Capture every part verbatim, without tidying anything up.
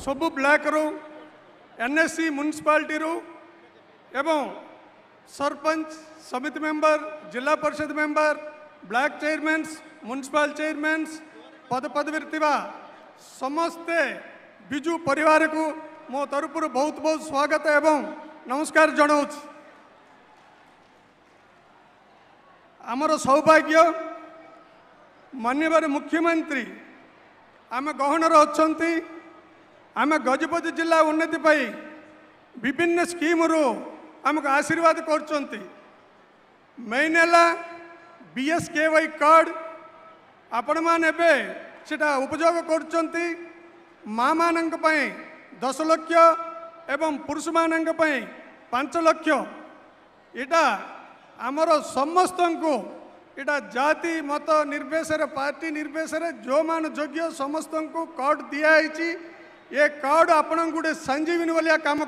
सबु ब्लॉक रू NSC municipality रू एवं सरपंच समिति मेंबर जिला परिषद member block chairman municipal chairman पद पदवी समस्ते बिजु परिवार को मो तरफ बहुत बहुत स्वागत एवं नमस्कार जनाऊँ। आमर सौभाग्य माननीय मुख्यमंत्री आम गहनर अच्छा आम गजपति जिला उन्नति पाई विभिन्न स्कीम रू आमको आशीर्वाद कर मेन है बीएसकेवाई कार्ड आपण मैंने सेटा उपयोग कर माँ मान दस लक्ष एवं पुरुष मान पांच लक्ष इटा आमर समस्त को इटा जाति मत निर्वेशर पार्टी निर्वेशर जो मान योग्य समस्त को कार्ड दिखाई ये कार्ड आपण गोटे संजीवनी वालिया काम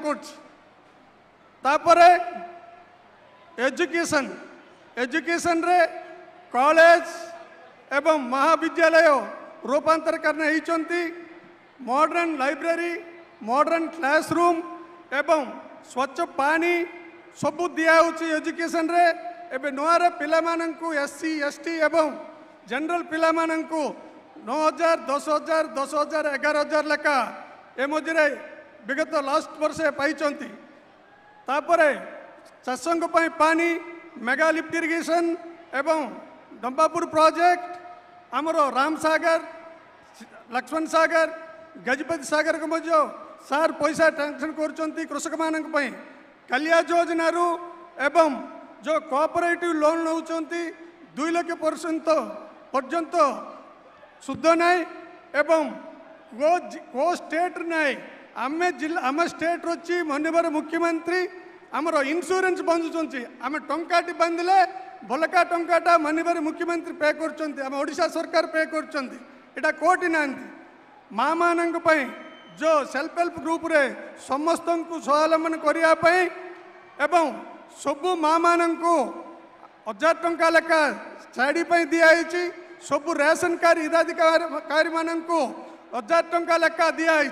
कर एजुकेशन एजुकेशन रे कॉलेज एवं महाविद्यालय रूपांतर करने होती मॉडर्न लाइब्रेरी मॉडर्न क्लासरूम एवं स्वच्छ पानी सबू दिखाई एजुकेशन रे एबे नुआरे पिला माननकु एससी एसटी एवं जनरल पिला माननकु नौ हजार दस हजार दस हजार एगार हजार लेखा ए मझे विगत लास्ट वर्ष पाइचंती तापरे चाषों पानी मेगा लिफ्ट इरिगेशन एवं डंबापुर प्रोजेक्ट आमर राम सागर लक्ष्मण सागर गजपति सागर को मध्य सार पैसा ट्रांसफर कर कृषक मान कालिया योजना रू एवं जो कोऑपरेटिव लोन नौ दुई लाख पर्यंत पर्यंत शुद्ध नाई एवं को को स्टेट नाई आम जिला आम स्टेट रही माननीय मुख्यमंत्री आमर इन्शुरेंस बांधुंच आम टंकाटी बांधिले बलका टंकाटा माननीय मुख्यमंत्री पे कर ओडिशा सरकार पे कर कोटी ना माँ मान जो सेल्फ हेल्प ग्रुप रे समस्त को स्वावलंबन करने एवं सबू माँ मान को हजार टंका लेखा शाढ़ी दिखाई सबू रेशन कार्ड हिताधिकारी मान को हजार टंका लेखा दिखाई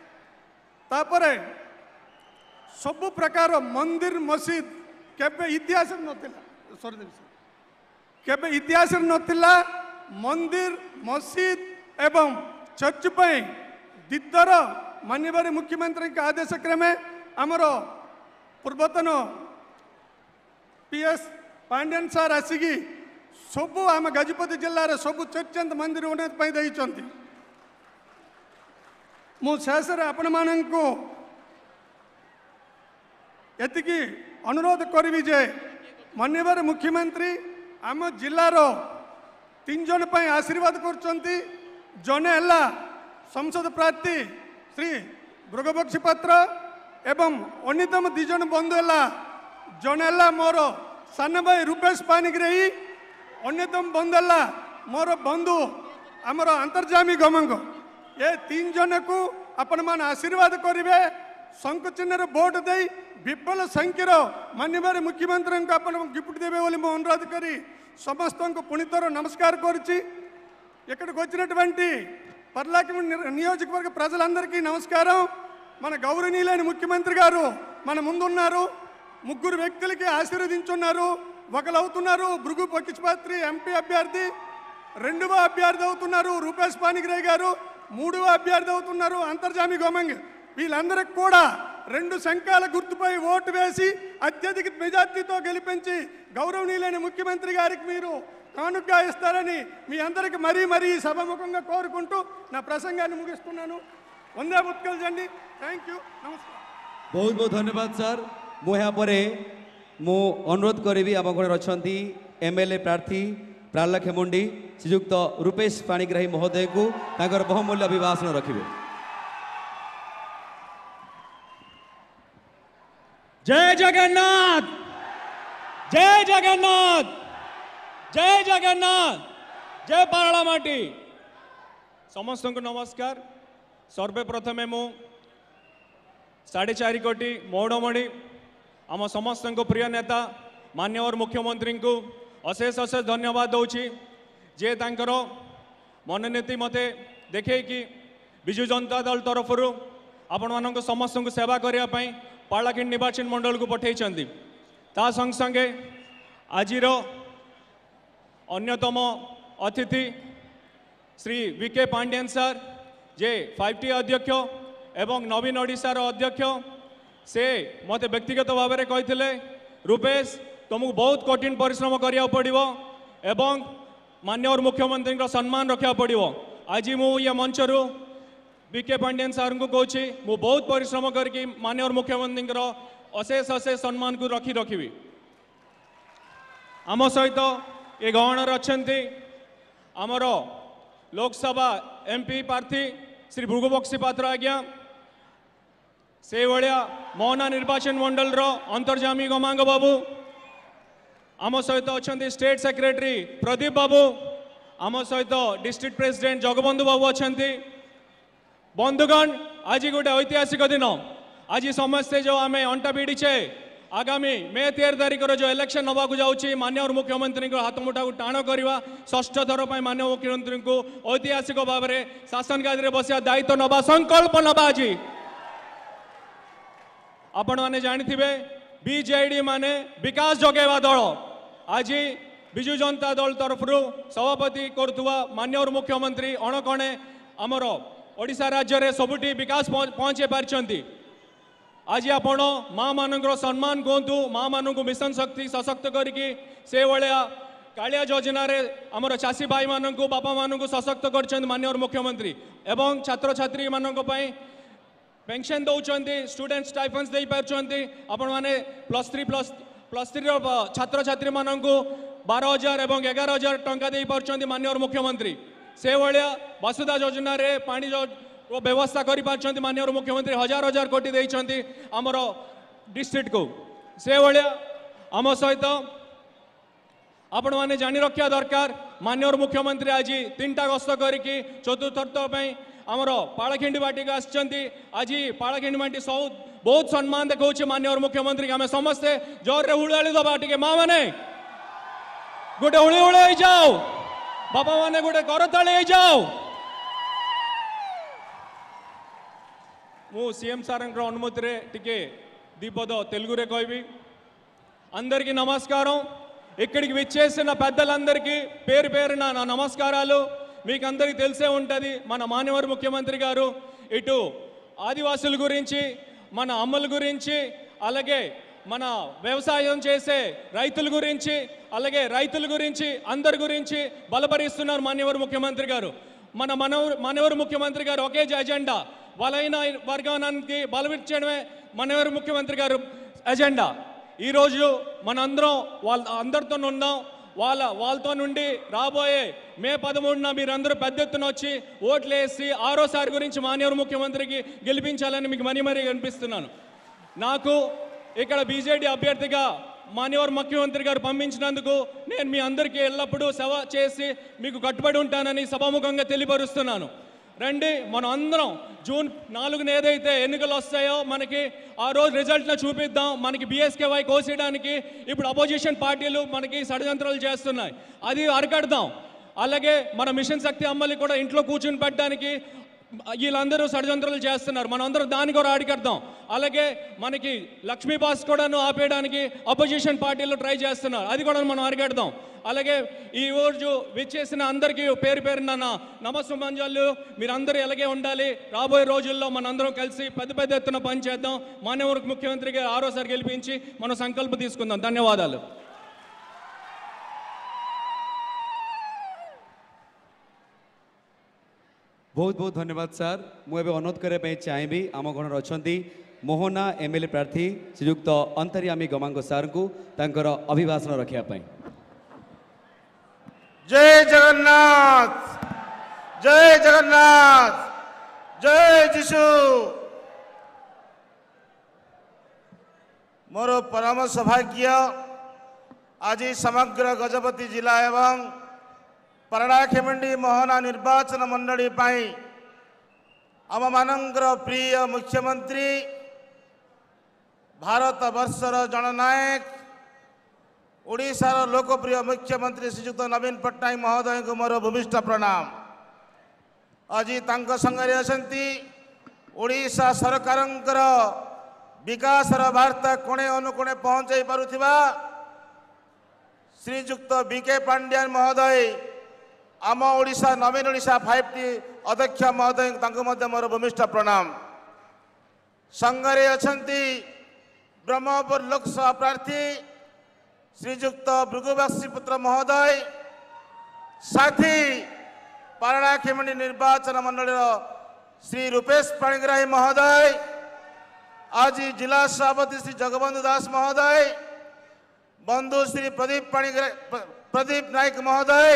सबु प्रकार मंदिर मस्जिद केबे इतिहास नथिला सॉरी केबे इतिहास नथिला मंदिर मस्जिद एवं चर्च पे दिदर माननीय मुख्यमंत्री के आदेश क्रमे आमर पूर्वतन पीएस पांड्यन सार आसिकी सबू आम गजपति जिले में सबू चर्च मंदिर उन्नति देइचंती मु शेष आपण माननकु एतिकी अनुरोध करी जे माननीय मुख्यमंत्री आम जिलार तीन जन पर आशीर्वाद करचंती जने है संसद प्रार्थी श्री भृगबक्षी पात्र एवं अन्यतम दिज बंधु है जने है मोर सान भाई रूपेश पानिग्राही अन्यतम बंधु है मोर बंधु आमर अंतर्जामी गमंग ये तीन जन को आपण मान आशीर्वाद करेंगे शंख चिन्ह भोट दे विपुल संख्यर माननीय मुख्यमंत्री को आप गिफ्ट देवे बोली मु अनुरोध करी समस्त को पुणी थर नमस्कार करुच्ची इక్కడికి వచ్చినటువంటి పర్లాకి నియోజకవర్గ ప్రజలందరికీ నమస్కారం మన గౌరవనీయులైన ముఖ్యమంత్రి గారు మన ముందున్నారు ముగ్గురు వ్యక్తులకి ఆశీర్వదించున్నారు ఒకరు అవుతున్నారు భృగు పక్షిపాత్రి ఎంపీ అభ్యర్థి రెండవ అభ్యర్థి అవుతున్నారు రూపేష్ పానిగ్రాహి గారు మూడవ అభ్యర్థి అవుతున్నారు అంతర్జామి గోమంగ్ వీళ్ళందరికీ కూడా రెండు సంఖ్యల గుర్తుపై ఓటు వేసి అత్యధిక మెజార్టీతో గెలిపించి గౌరవనీయులైన ముఖ్యమంత్రి గారికి మీరు కానుకగా ఇస్తారని మీ అందరికి మరీ మరీ సభముఖంగా కోరుకుంటూ నా ప్రసంగాన్ని ముగిస్తున్నాను వందే ముత్కల్ జండి థ్యాంక్ యూ నమస్కారం बहुत बहुत धन्यवाद सर मु यहाँ पर मु अनुरोध करी आम घर अच्छा एमएलए प्रार्थी प्राला खेमुंडी श्रीयुक्त रूपेश पाणिग्राही महोदय को तांकर बहुमूल्य अभिभाषण रखिए। जय जगन्नाथ जय जगन्नाथ जय जगन्नाथ जय पारलामाटी समस्त को नमस्कार। सर्वप्रथमे मु साढ़े चार कोटी मौड़मणि आम समस्त को प्रिय नेता माननीय मुख्यमंत्री को अशेष अशेष धन्यवाद दूची जे तांकर मनोनीति मते देखे कि विजु जनता दल तरफ आपण मानक समस्त को सेवा करने पारलाखेड़ निर्वाचन मंडल को पठे ता संग संगे आजिर अन्यतम अतिथि श्री विके पांड्यन सर जे फाइव टी अध्यक्ष एवं नवीन ओडिशार अध्यक्ष से मते व्यक्तिगत भाव में कही रूपेश तुमको बहुत कठिन परिश्रम करिया पड़िबो एवं माननीय मुख्यमंत्री सम्मान रखा पड़िबो। आज मु ये मंचरू विके पांड्यन सर को कहूँ मु बहुत परिश्रम करके माननीय मुख्यमंत्री अशेष अशेष सम्मान को रखी रखी। आम सहित ये गहणर अच्छा आमर लोकसभा एमपी प्रार्थी श्री भृगुबक्सी पात्र आज्ञा से भाया मोहना निर्वाचन मंडल अंतर्जामी गमांग बाबू आम सहित अच्छा स्टेट सेक्रेटरी प्रदीप बाबू आम सहित डिस्ट्रिक्ट प्रेसिडेंट जगबंधु बाबू अच्छा बंधुगण आज गोटे ऐतिहासिक दिन आज समस्ते जो आम अंटा भिड़ीचे आगामी मे तेरह तारीख जो इलेक्शन नवा जाऊँगी माननीय मुख्यमंत्री हाथ मुठा को टाण करवा षष्ठ थर पर माननीय मुख्यमंत्री को ऐतिहासिक भाव में शासन गादी में बसिया दायित्व नवा संकल्प नवा। आज आपण मैंने जानी बीजेडी माने विकास जगेवा दल आज विजु जनता दल तरफ सभापति करुवा माननीय मुख्यमंत्री अणकणे आमर ओडिशा राज्य में सबुठी विकास पहुंचे पार्टी। आज आपण माँ मान सम्मान कहतु माँ मान को मिशन शक्ति सशक्त करके से भाया कालिया योजना आमर चाषी भाई मान को बापा मान को सशक्त कर माननीय मुख्यमंत्री एवं छात्र छात्री मान पेंशन दौरान स्टूडेंट स्टाइफंस दे पार्टी आपण मैंने plus three plus plus three छात्र छात्री मान को बारह हजार एवं एगार हजार टंका दे पार्टी माननीय मुख्यमंत्री से भाया वसुधा योजना रे पानी व्यवस्था कर माननीय मुख्यमंत्री हजार हजार कोटी देइछंती आमर डिस्ट्रिक्ट को से भाया आम सहित आपण मैंने जानी रखा दरकार माननीय मुख्यमंत्री आज तीन टा गस्त करके चतुर्थ आमर पाड़ाखिंडी बाटी को आसचंती आज पाड़ाखिंडी बाटी सब बहुत सम्मान देखा माननीय मुख्यमंत्री आम समस्ते जोर रे हुड़ाड़ी दबा टे माँ मैंने गोटे हुड़ी हुड़ी जाओ बापा मैंने गोटे करताली जाओ। मु सीएम सार अनुमति रे टिके दीपद तेलुगु रे कहबी अंदर की नमस्कार इక్కడికి విచ్చేసిన పెద్దలందరికీ పేరు పేరున నా నమస్కారాలు। మీకు అందరికీ తెలిసే ఉంటది మన మాన్యవర్ ముఖ్యమంత్రి గారు ఇటు ఆదివాసుల గురించి మన అమ్మల గురించి అలాగే మన వ్యవసాయం చేసే రైతుల గురించి అలాగే రైతుల గురించి అందరి గురించి బలపరిస్తున్నారు మాన్యవర్ ముఖ్యమంత్రి గారు। మన మనవర్ మాన్యవర్ ముఖ్యమంత్రి గారు ఒకే ఎజెండా బలైన వర్గానికి బలమిచ్చడమే మాన్యవర్ ముఖ్యమంత్రి గారు ఎజెండా। ఈ రోజు మనందరం వాళ్ళ అందరితో ఉన్నాం వాళ్ళ వాళ్ళతో నుండి రాబోయే మే పదమూడున మీరందరూ పెద్ద ఎత్తున వచ్చి ఓట్లు వేసి ఆరోసారి గురించి మాన్యవర్ ముఖ్యమంత్రికి గెలిపించాలని మీకు మరీ మరీ కనిపిస్తున్నాను। నాకు ఇక్కడ బీజేడీ అభ్యర్థిగా మాన్యవర్ ముఖ్యమంత్రి గారు పంపించినందుకు నేను మీ అందరికీ ఎల్లప్పుడూ సేవ చేసి మీకు కట్టుబడి ఉంటానని సభాముఖంగా తెలియపరుస్తున్నాను। రండి మనం అందరం జూన్ నాలుగున ఏదైతే ఎన్నికలు వస్తాయో మనకి ఆ రోజు రిజల్ట్ను చూపిద్దాం। మనకి బీఎస్కేవై కోసేయడానికి ఇప్పుడు అపోజిషన్ పార్టీలు మనకి షడ్యంత్రాలు చేస్తున్నాయి, అది అరికడదాం। అలాగే మన మిషన్ శక్తి అమ్మల్ని కూడా ఇంట్లో కూర్చుని పెట్టడానికి వీళ్ళందరూ షడ్యంత్రాలు చేస్తున్నారు, మనం అందరం దాన్ని కూడా అరికడదాం। అలాగే మనకి లక్ష్మీ బాస్ కూడాను ఆపేయడానికి అపోజిషన్ పార్టీలు ట్రై చేస్తున్నారు, అది కూడా మనం అరికడదాం। అలాగే ఈ రోజు విచ్చేసిన అందరికీ పేరు పేరున నమస్సుమంజలు, మీరందరూ ఇలాగే ఉండాలి। రాబోయే రోజుల్లో మనందరం కలిసి పెద్ద పెద్ద ఎత్తున పనిచేద్దాం, మాన్యవర్ ముఖ్యమంత్రిగా ఆరోసారి గెలిపించి మనం సంకల్పం తీసుకుందాం। ధన్యవాదాలు। बहुत बहुत धन्यवाद सर। मुझे अनुरोध करने चाहिए आम गणर अच्छा मोहना एमएलए प्रार्थी श्रीयुक्त अंतर्यामी गमांग सार को तांकर अभिभाषण रखापी। जय जगन्नाथ, जय जगन्नाथ, जय जीशु। मोर परम सौभाग्य आज समग्र गजपति जिला एवं पारलाखेमुंडी मोहना निर्वाचन मंडली आम मानंकर प्रिय मुख्यमंत्री भारत वर्षर जननायक ओडिशार लोकप्रिय मुख्यमंत्री श्रीयुक्त नवीन पट्टनायक महोदय को मोर भूमिष्ठ प्रणाम। आज तांको संगरे असंती ओडिशा सरकारंकर विकासर वार्ता कोणे अनुकोणे पहुंचाई पारुथिबा श्रीजुक्त बीके पांड्यान महोदय आम ओडिशा नवीन ओडिशा फाइव टी अध्यक्ष महोदय तांको मध्य मोर भूमिष्ठ प्रणाम। संघरे अछंती ब्रह्मपुर लोकसभा प्रार्थी श्रीजुक्त भृगुवंशी पुत्र महोदय साथी पारणाखेमुंडी निर्वाचन मंडल श्री रूपेश पाणिग्राही महोदय, आज जिला सभापति श्री जगबंधु दास महोदय, बंधु श्री प्रदीप पाणिग्राही प्रदीप नायक महोदय,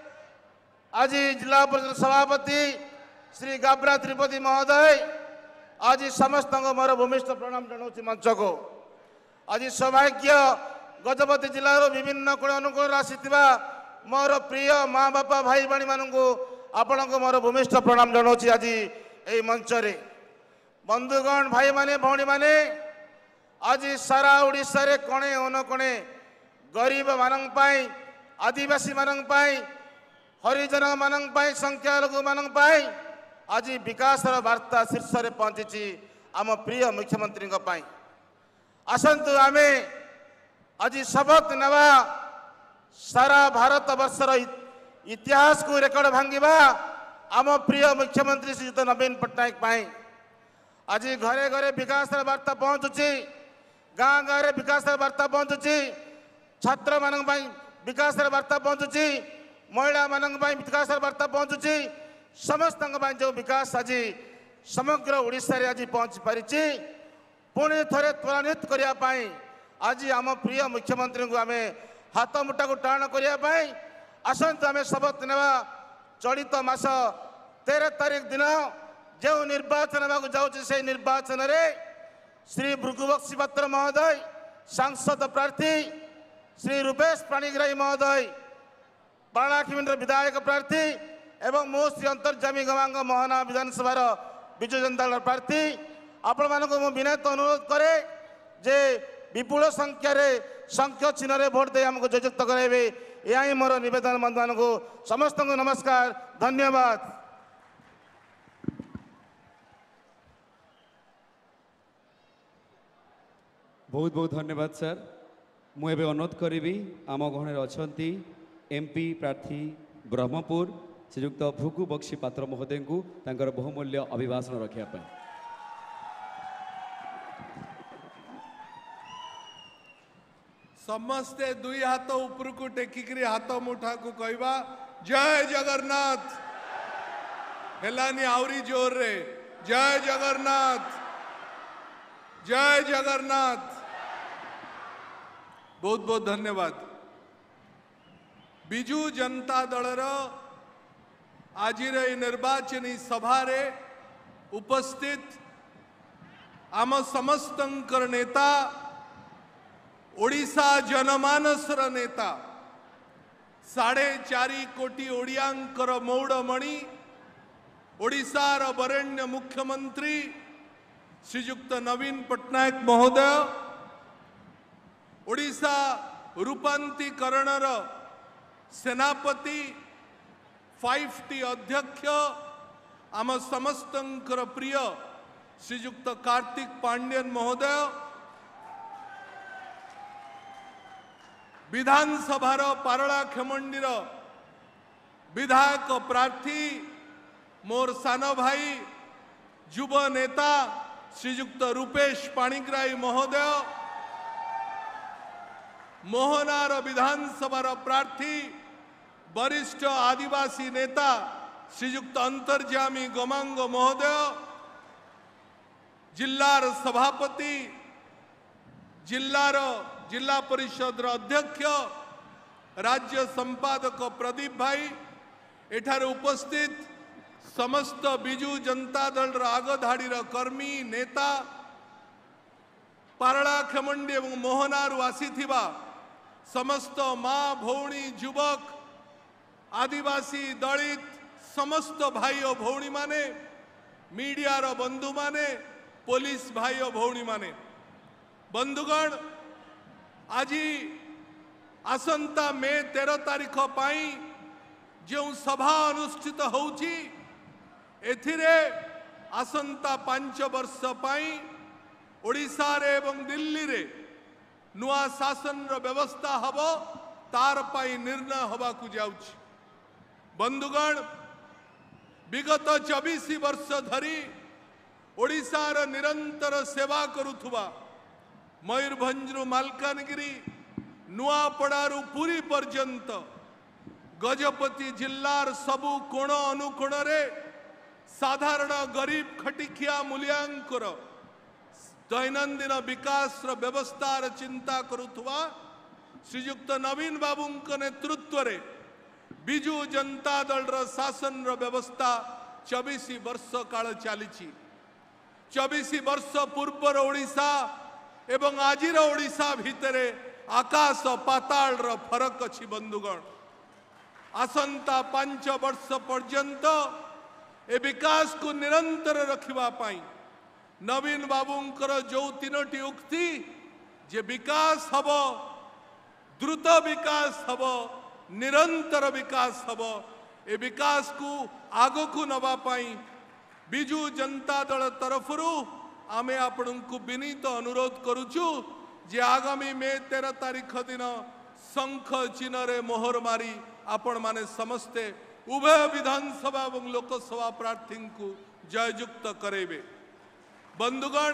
आज जिला परिषद सभापति श्री गाब्रा त्रिपति महोदय, आज समस्त मोर भूमिष्ठ प्रणाम जनाऊँ मंच को। आज सौभाग्य गजपति जिलार विभिन्न कोण अनुकूल आसीथिबा मोर प्रिय माँ बापा भाई भाई मानू आपण मोर भूमिष्ठ प्रणाम जनाऊँ आज यही मंच रे। बंधुगण भाई माने भौणी माने आज सारा ओडिशा रे कोणे अनुकोणे गरीब मानन पाई आदिवासी मानन पाई हरिजन मानन पाई संख्यालघु मानन पाई आज विकास वार्ता शीर्ष रे पहुंची आम प्रिय मुख्यमंत्री पाई। आसंतु आमे आज शपथ नवा सारा भारत वर्षर इतिहास को रेकर्ड भांगिबा आम प्रिय मुख्यमंत्री श्रीयुत नवीन पट्टनायक पाई। आज घरे घरे विकास वार्ता पहुंचुची, गाँ गाँव विकास वार्ता पहुंचुची, छात्र मान विकास वार्ता पहुंचुची, महिला मान विकास वार्ता पहुंचुची, समस्त जो विकास आज समग्र ओडिशा रे आज पहुंची पारी पुणी थे त्वरान्वित करने आज आम प्रिय मुख्यमंत्री को आम हाथ मुठा को टाण करने आसतु आम शपथ नेवा। चलित मास तेरह तारीख दिन जो निर्वाचन होगा जाऊँगी से निर्वाचन रे श्री भृगुवंशी पात्र महोदय सांसद प्रार्थी, श्री रूपेश पाणिग्राही महोदय पारणाखेमुंडी विधायक प्रार्थी एवं मो श्री अंतर्जामी गवांग मोहना विधानसभा विजु जनता दल प्रार्थी आपण मानक मु विनत अनुरोध करे जे विपुल संख्या रे संख्या चिन्ह रे भोट दे हमको जययुक्त कराइबे। यही मोर निवेदन बंधु मान को समस्त को नमस्कार, धन्यवाद। बहुत बहुत धन्यवाद सर। मु एबे अनुरोध करी आम गहण अच्छा एमपी प्रार्थी ब्रह्मपुर श्रीयुक्त भृगुवंशी पात्र महोदय को तांकर बहुमूल्य अभिभाषण रखा। समस्ते दुई हाथ ऊपर को टेकिक हाथ मुठा को कहवा जय जगन्नाथ हेलानी आवरी जोर रे जय जगन्नाथ जय जगन्नाथ। बहुत बहुत धन्यवाद। बिजु जनता दलर आज निर्वाचनी सभा रे उपस्थित आम समस्तंकर नेता ओडिशा जनमानसर नेता साढ़े चारि कोटी ओडियांकर मौड़मणि ओडिशार वरेण्य मुख्यमंत्री श्रीयुक्त नवीन पट्टनायक महोदय ओडिशा रूपांतरीकरणर सेनापति फाइव टी अध्यक्ष आम समस्तंकर प्रिय श्रीयुक्त कार्तिक पांड्यन महोदय विधानसभार पारणाखेमुंडीर विधायक प्रार्थी मोर सान भाई युव नेता श्रीयुक्त रूपेश पाणिग्राही महोदय मोहनार विधानसभार प्रार्थी वरिष्ठ आदिवासी नेता श्रीयुक्त अंतर्जामी गमांग महोदय जिल्लार सभापति जिल्लार जिला परिषद अध्यक्ष राज्य संपादक प्रदीप भाई एठार उपस्थित समस्त बिजु जनता दल आगधाड़ी कर्मी नेता पारणाखेमुंडी और मोहनारू आसीथिबा समस्त माँ भौणी युवक आदिवासी दलित समस्त भाई और भौणी माने मीडियार बंधु माने पुलिस भाई और भौणी माने बंधुगण आज आसंता मे तेरह तारीख पाई जो सभा अनुष्ठित होउची एथिरे आसंता पांच वर्ष पाई ओडिशा रे एवं दिल्ली रे नुआ शासन रो व्यवस्था हबो तार पाई निर्णय हवा को जाउछि। बंधुगण विगत चौबीस वर्ष धरी ओडिशा रो निरंतर सेवा करुथुवा मयूरभंजरु मालकानगिरी नुआपड़ारू पुरी पर्यंत गजपति जिल्लार सबु कोण अनुकोण रे साधारण गरीब खटिखिया मूल्यांकर दैनंदिन विकास रो व्यवस्थार चिंता करुथुवा श्रीयुक्त नवीन बाबू नेतृत्व रे बिजु जनता दल रो शासन रो व्यवस्था चौबीस वर्ष काल चली। चौबीस वर्ष पूर्वर ओडिशा एवं आजिर ओडिशा भितरे आकाश पाताल रो फरक अछि। बंधुगण आसंता पांच वर्ष पर्यंत ए विकास को निरंतर रखिबा पाई नवीन बाबूंकर जो तीनोटी उक्ति जे विकास हब द्रुत विकास हब निरंतर विकास हब ए विकास को आगो को नवा पाई बिजु जनता दल तरफरु आमे आपण को विनीत अनुरोध करुचु जे आगामी मे तेरह तारीख दिन शंख चिन्ह रे मोहर मारी आपण माने समस्ते उभय विधानसभा और लोकसभा प्रार्थी को जययुक्त करेबे। बंधुगण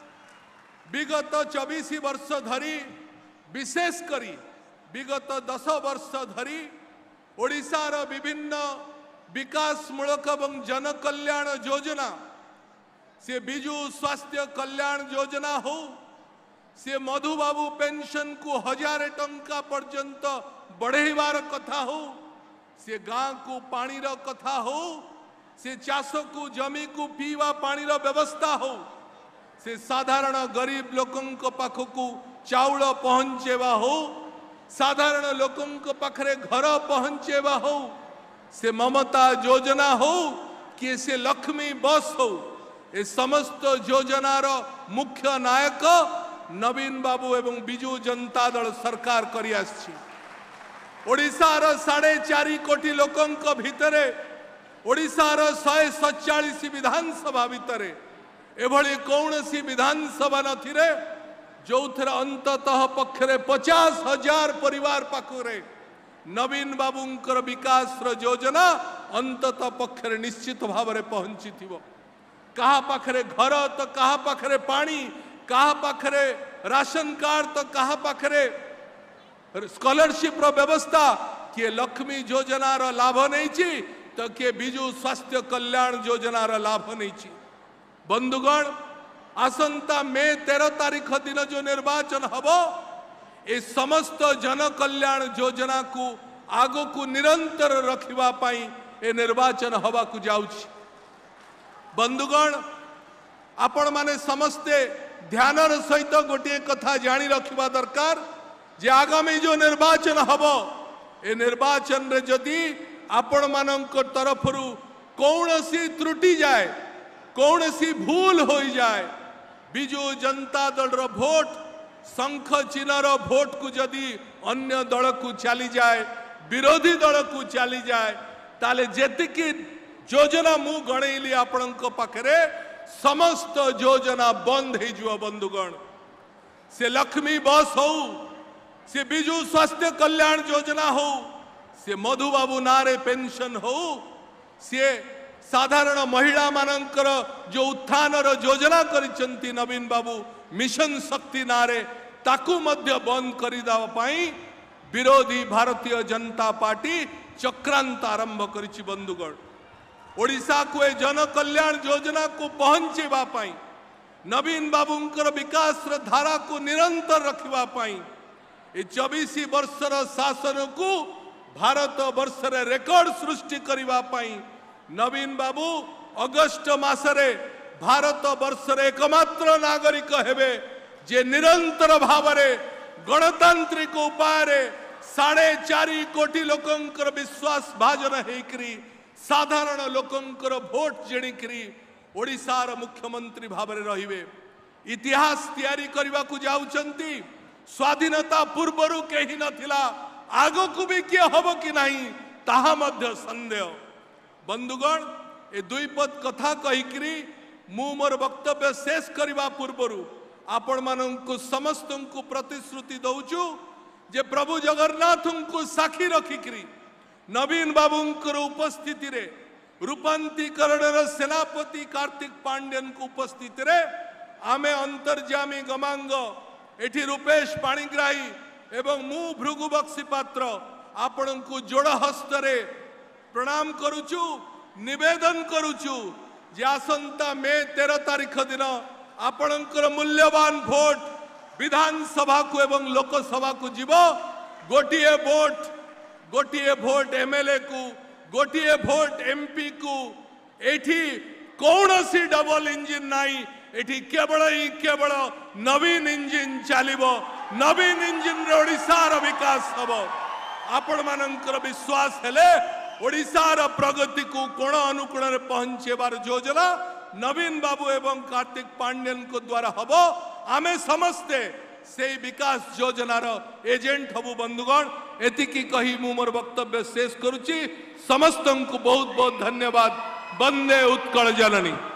विगत चौबीस वर्ष धरी विशेष करी विगत दस वर्ष धरी ओडिशार विभिन्न विकासमूलक एवं जन कल्याण योजना से बिजु स्वास्थ्य कल्याण योजना हो से मधुबाबू पेंशन को हजार टंका पर्यंत बढ़ेबार कथा हो से गाँ को पानी रो कथा हो से चाष को जमी को पीवा पानी रो व्यवस्था हो से साधारण गरीब लोकंक पाखकू चाउल पहुंचेवा हो साधारण लोकंक पाखरे घर पहुंचेवा हो से ममता योजना हो कि से लक्ष्मी बस हो ए समस्त योजनार मुख्य नायक नवीन बाबू एवं बिजु जनता दल सरकार करि आछि। ओडिशार साढ़े चारि कोटी लोकंक भितरे ओडिशार शहे सतचालीस विधानसभा भितरे एभली कौनसी विधानसभा नथिरे जो थेर अंततः पक्षरे पचास हजार परिवार पाखरे नवीन बाबूंकर विकास योजना अंततः पक्षरे निश्चित भाव में पहुंची थिबो। कहा पाखरे घर तो कहा पाखरे पानी कहा पाखरे राशन कार्ड तो कहा पाखरे स्कॉलरशिप रो व्यवस्था किए लक्ष्मी योजना रो लाभ नहीं छी तो किए बिजु स्वास्थ्य कल्याण योजना रो लाभ नहीं छी। बंधुगण आसंता मे तेरह तारीख दिन जो निर्वाचन हबो ए समस्त जन कल्याण योजना को आगो को निरंतर रखिबा पाई ए निर्वाचन हवा को जाउछि। बंधुगण आपण माने समस्ते ध्यानर सहित गोटे कथा जानी रखिबा दरकार जे आगामी जो निर्वाचन हबो ए निर्वाचन रे जदि आपण मानक तरफरु कौनसी त्रुटि जाए कौनसी भूल हो जाए बिजु जनता दल रो भोट शंख चिन्ह रो भोट को जदि अन्य दल को चली जाए विरोधी दल को चली जाए ताले जेतिकी योजना मु गणैली आपणक पाखरे समस्त योजना बंद हो जुआ। बंधुगण से लक्ष्मी बस हो से बिजु स्वास्थ्य कल्याण योजना हो से मधुबाबू नारे पेंशन हो से साधारण महिला मानकर जो उत्थान योजना करिसंती नवीन बाबू मिशन शक्ति नारे ताकू मध्य बंद करिदा पाई विरोधी भारतीय जनता पार्टी चक्रांत आरंभ करिछि। बंधुगण ओडिशा को ए जन कल्याण योजना को पहुंचेबा पाई नवीन बाबूंकर विकास धारा को निरंतर रखिबा पाई ए चौबीस वर्षर शासन को भारत वर्ष रे रेकर्ड सृष्टि करिबा पाई नवीन बाबू अगस्ट मासरे भारत वर्ष रे एकमात्र नागरिक हेबे जे निरंतर भावरे गणतांत्रिक उपाय रे साढ़े चारि कोटी लोकंकर विश्वास भाजन हेकरी साधारण लोकंकर भोट जेणिकरी ओडिशार मुख्यमंत्री भावरे रहिबे। इतिहास तैयारी करबा को जाउचंती स्वाधीनता पूर्वरु केही नथिला आगो को भी किए हबो कि नहीं ताहा मध्य संदेह। बंधुगण ए दुई पद कथा कहिकरी मु मोर वक्तव्य शेष करने पूर्व आपण मानू समस्त को प्रतिश्रुति दौचु जे प्रभु जगन्नाथ को साक्षी रखिकी नवीन बाबूंकर उपस्थिति रे रूपांतरीकरण सेनापति कार्तिक पांड्यन को उपस्थिति रे आमे अंतर्जामी गमांग एठी रूपेश पाणिग्राही एवं मु भृगु बक्सी पात्र आपण को जोड़ हस्तरे प्रणाम करुचु निवेदन करुचु जे आसंता मे तेरह तारीख दिन आपणकर मूल्यवान भोट विधानसभा को एवं लोकसभा को जीव गोटे भोट गोटे भोट एमएलए को गोटे भोट एमपी को एठी कौन सी डबल इंजिन नाई एठी केवल ही केवल नवीन इंजिन चलिबो नवीन इंजिन रे ओडिशार विकास हबो आपण मानकर विश्वास हेले ओडिशार प्रगति को कोण अनुकोण रे पहुंचेबार योजना नवीन बाबू एवं कार्तिक पांड्यन को द्वारा हबो आमे समस्ते से विकास योजनार एजेंट हबु बंधुगण एतिकी कही मु मोर वक्तव्य शेष करुची समस्त को बहुत बहुत धन्यवाद। वंदे उत्कल जननी।